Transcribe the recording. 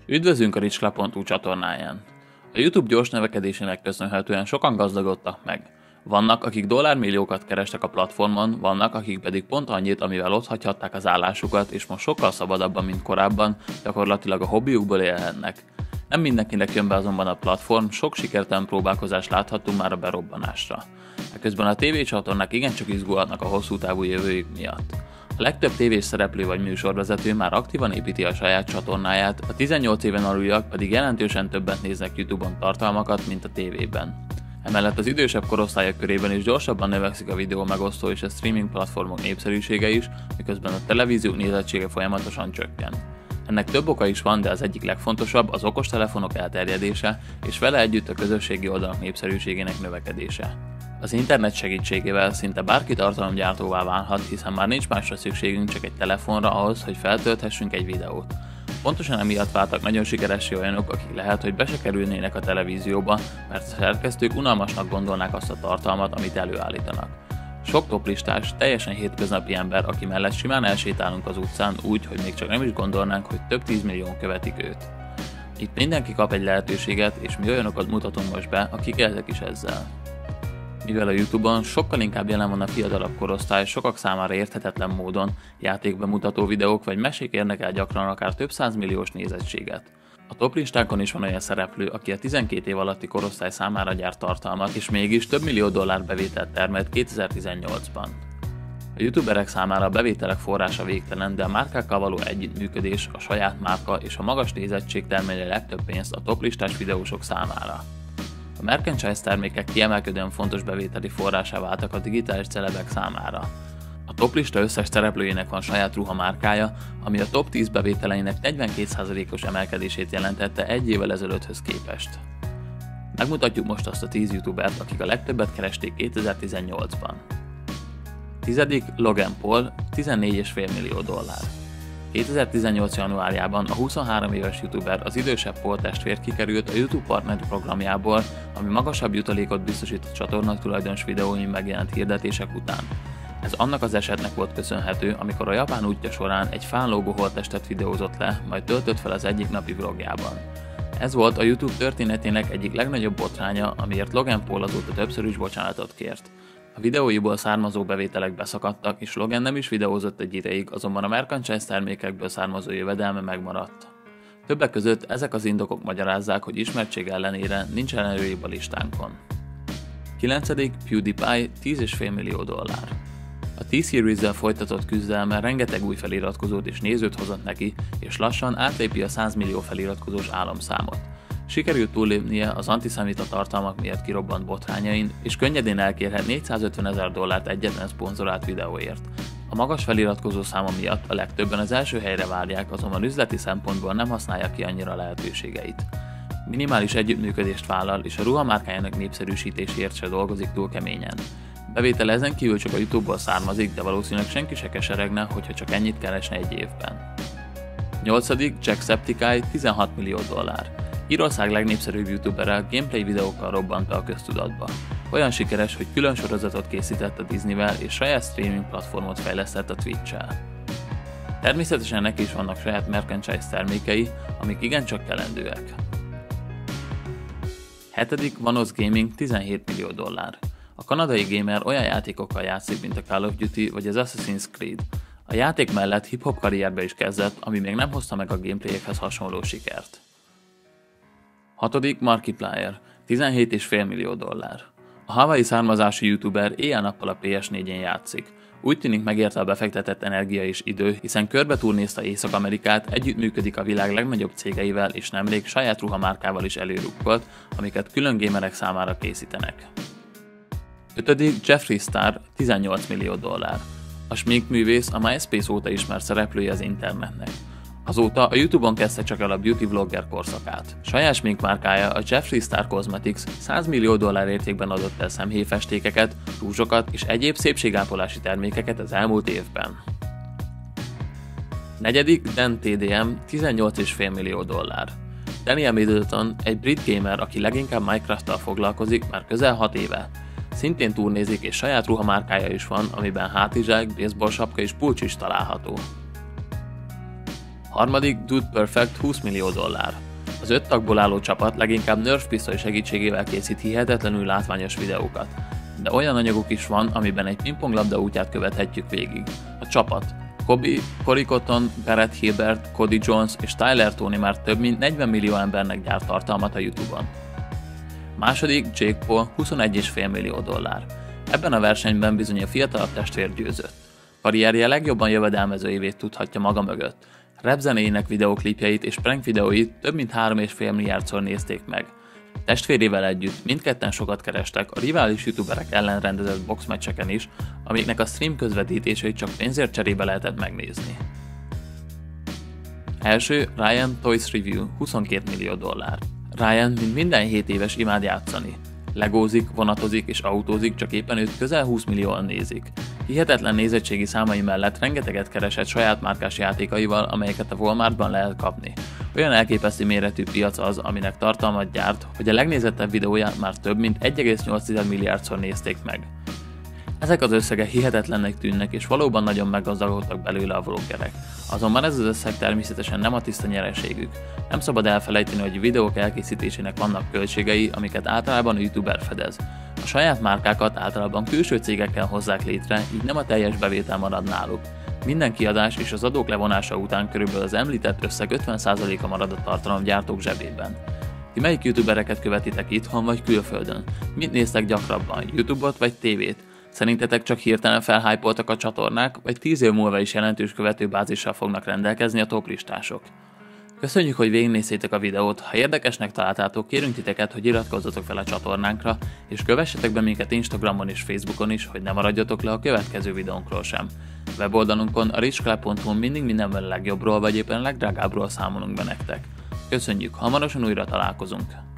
Üdvözlünk a Ricskla.hu csatornáján! A YouTube gyors növekedésének köszönhetően sokan gazdagodtak meg. Vannak, akik dollármilliókat kerestek a platformon, vannak, akik pedig pont annyit, amivel otthagyhatták az állásukat, és most sokkal szabadabban, mint korábban, gyakorlatilag a hobbiukból élhetnek. Nem mindenkinek jön be azonban a platform, sok sikertelen próbálkozást láthattunk már a berobbanásra. Eközben a tévécsatornák igencsak izgulhatnak a hosszú távú jövőjük miatt. A legtöbb tévés szereplő vagy műsorvezető már aktívan építi a saját csatornáját, a 18 éven aluliak pedig jelentősen többet néznek YouTube-on tartalmakat, mint a tévében. Emellett az idősebb korosztályok körében is gyorsabban növekszik a videó megosztó és a streaming platformok népszerűsége is, miközben a televízió nézettsége folyamatosan csökken. Ennek több oka is van, de az egyik legfontosabb az okostelefonok elterjedése, és vele együtt a közösségi oldalak népszerűségének növekedése. Az internet segítségével szinte bárki tartalomgyártóvá válhat, hiszen már nincs másra szükségünk, csak egy telefonra ahhoz, hogy feltölthessünk egy videót. Pontosan emiatt váltak nagyon sikeressé olyanok, akik lehet, hogy be se kerülnének a televízióba, mert a szerkesztők unalmasnak gondolnák azt a tartalmat, amit előállítanak. Sok toplistás, teljesen hétköznapi ember, aki mellett simán elsétálunk az utcán úgy, hogy még csak nem is gondolnánk, hogy több 10 millióan követik őt. Itt mindenki kap egy lehetőséget, és mi olyanokat mutatunk most be, akik éltek is ezzel. Mivel a YouTube-on sokkal inkább jelen van a fiatalabb korosztály, sokak számára érthetetlen módon játékbemutató videók vagy mesék érnek el gyakran akár több 100 milliós nézettséget. A toplistákon is van olyan szereplő, aki a 12 év alatti korosztály számára gyárt tartalmat, és mégis több millió dollár bevételt termelt 2018-ban. A youtuberek számára a bevételek forrása végtelen, de a márkákkal való együttműködés, a saját márka és a magas nézettség termeli a legtöbb pénzt a toplistás videósok számára. A merchandise termékek kiemelkedően fontos bevételi forrásá váltak a digitális celebek számára. A toplista összes szereplőjének van saját ruhamárkája, ami a top 10 bevételeinek 42%-os emelkedését jelentette egy évvel ezelőtthöz képest. Megmutatjuk most azt a 10 youtubert, akik a legtöbbet keresték 2018-ban. 10. Logan Paul, 14,5 millió dollár. 2018. januárjában a 23 éves youtuber, az idősebb Paul testvér kikerült a YouTube Partner programjából, ami magasabb jutalékot biztosít a csatorna tulajdonos videóin megjelent hirdetések után. Ez annak az esetnek volt köszönhető, amikor a japán útja során egy fánlógó holttestet videózott le, majd töltött fel az egyik napi vlogjában. Ez volt a YouTube történetének egyik legnagyobb botránya, amiért Logan Paul azóta többször is bocsánatot kért. A videóiból származó bevételek beszakadtak, és Logan nem is videózott egy ideig, azonban a merchandise termékekből származó jövedelme megmaradt. Többek között ezek az indokok magyarázzák, hogy ismertség ellenére nincsen előrébb a listánkon. 9. PewDiePie, 10,5 millió dollár. A T-Series-zel folytatott küzdelme rengeteg új feliratkozót és nézőt hozott neki, és lassan átlépi a 100 millió feliratkozós álomszámot. Sikerült túllépnie az antiszemita tartalmak miatt kirobbant botrányain, és könnyedén elkérhet 450 000 dollárt egyetlen szponzorált videóért. A magas feliratkozó száma miatt a legtöbben az első helyre várják, azonban üzleti szempontból nem használja ki annyira lehetőségeit. Minimális együttműködést vállal, és a ruhamárkájának népszerűsítéséért se dolgozik túl keményen. Bevétele ezen kívül csak a YouTube-ból származik, de valószínűleg senki se keseregne, hogyha csak ennyit keresne egy évben. 8. Jacksepticeye, 16 millió dollár. Írország legnépszerűbb youtubere gameplay videókkal robbanta a köztudatba. Olyan sikeres, hogy külön sorozatot készített a Disneyvel és saját streaming platformot fejlesztett a Twitch-el. Természetesen neki is vannak saját merchandise termékei, amik igencsak kelendőek. 7. Vanoss Gaming, 17 millió dollár. A kanadai gamer olyan játékokkal játszik, mint a Call of Duty vagy az Assassin's Creed. A játék mellett hip-hop karrierbe is kezdett, ami még nem hozta meg a gameplayekhez hasonló sikert. 6. Markiplier, 17,5 millió dollár. A hawaii származású youtuber éjjel-nappal a PS4-en játszik. Úgy tűnik megérte a befektetett energia és idő, hiszen körbe turnézta Észak-Amerikát, együttműködik a világ legnagyobb cégeivel és nemrég saját ruhamárkával is előrukkolt, amiket külön gamerek számára készítenek. 5. Jeffree Star, 18 millió dollár. A sminkművész a MySpace óta ismert szereplője az internetnek. Azóta a YouTube-on kezdte csak el a beauty vlogger korszakát. Saját sminkmárkája, a Jeffree Star Cosmetics 100 millió dollár értékben adott el szemhéjfestékeket, rúzsokat és egyéb szépségápolási termékeket az elmúlt évben. 4. Dan TDM, 18,5 millió dollár. Daniel Middleton egy brit gamer, aki leginkább Minecraft-tal foglalkozik már közel 6 éve. Szintén turnézik és saját ruhamárkája is van, amiben hátizsák, baseball sapka és pulcs is található. Harmadik Dude Perfect $20 millió. Az 5 tagból álló csapat leginkább Nerf pisztoly segítségével készít hihetetlenül látványos videókat. De olyan anyaguk is van, amiben egy pingponglabda útját követhetjük végig. A csapat: Kobe, Corey Cotton, Garrett Hilbert, Cody Jones és Tyler Toney már több mint 40 millió embernek gyárt tartalmat a YouTube-on. Második Jake Paul $21,5 millió. Ebben a versenyben bizony a fiatalabb testvér győzött. Karrierje legjobban jövedelmező évét tudhatja maga mögött. Rap zenéjének videóklipjeit és prank videóit több mint 3,5 milliárdszor nézték meg. Testvérével együtt mindketten sokat kerestek a rivális youtuberek ellen rendezett boxmeccseken is, amiknek a stream közvetítéseit csak pénzért cserébe lehetett megnézni. Első Ryan Toys Review $22 millió. Ryan, mint minden 7 éves, imád játszani. Legózik, vonatozik és autózik, csak éppen őt közel 20 millióan nézik. Hihetetlen nézettségi számai mellett rengeteget keresett saját márkás játékaival, amelyeket a Walmartban lehet kapni. Olyan elképesztő méretű piac az, aminek tartalmat gyárt, hogy a legnézettebb videóját már több mint 1,8 milliárdszor nézték meg. Ezek az összegek hihetetlennek tűnnek, és valóban nagyon meggazdagodtak belőle a vloggerek. Azonban ez az összeg természetesen nem a tiszta nyereségük. Nem szabad elfelejteni, hogy a videók elkészítésének vannak költségei, amiket általában a youtuber fedez. A saját márkákat általában külső cégekkel hozzák létre, így nem a teljes bevétel marad náluk. Minden kiadás és az adók levonása után körülbelül az említett összeg 50%-a marad a tartalomgyártók zsebében. Ti melyik youtubereket követitek itthon vagy külföldön? Mit néztek gyakrabban, YouTube-ot vagy tévét? Szerintetek csak hirtelen felhypoltak a csatornák, vagy 10 év múlva is jelentős követőbázissal fognak rendelkezni a toplistások? Köszönjük, hogy végignéztétek a videót, ha érdekesnek találtátok, kérünk titeket, hogy iratkozzatok fel a csatornánkra, és kövessetek be minket Instagramon és Facebookon is, hogy ne maradjatok le a következő videónkról sem. Weboldalunkon a richclub.hu mindig mindenben a legjobbról vagy éppen a legdrágábbról számolunk be nektek. Köszönjük, hamarosan újra találkozunk!